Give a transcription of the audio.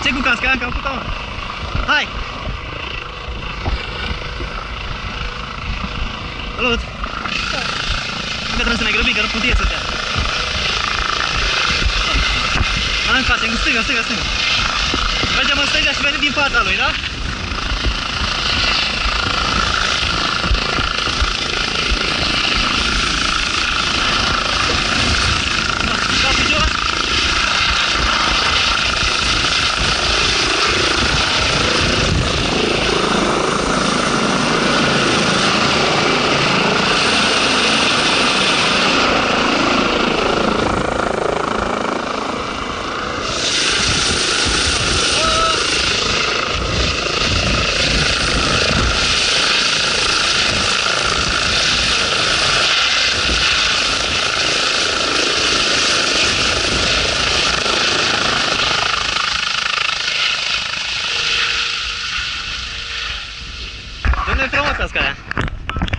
Ce cu casca aia, că am făcut-o, mă. Hai! Salut! Încă trebuie să ne grăbim, că nu putie să dea. Hai în casă, în stânga, stânga, stânga. Mergem în stânga și venim din fața lui, da? Capul jos. Dă-ne frumos casca aia.